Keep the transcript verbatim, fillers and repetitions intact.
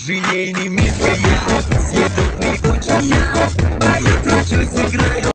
Жизнь не миссия, едут не очень я, а я хочу сыграю.